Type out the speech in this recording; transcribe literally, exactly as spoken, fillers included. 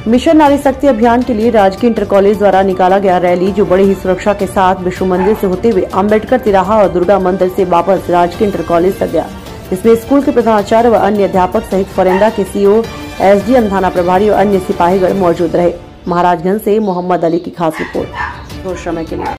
Mission नारी शक्ति अभियान के लिए राजकीय इंटर कॉलेज द्वारा निकाला गया रैली, जो बड़ी ही सुरक्षा के साथ विश्व मंदिर से होते हुए अम्बेडकर तिराहा और दुर्गा मंदिर से वापस राजकीय इंटर कॉलेज तक गया। इसमें स्कूल के प्रधानाचार्य व अन्य अध्यापक सहित फरेंदा के सीओ, एसडीएम, थाना प्रभारी और अन्य सिपाहीगण मौजूद रहे। महाराजगंज से मोहम्मद अली की खास रिपोर्ट। समय के लिए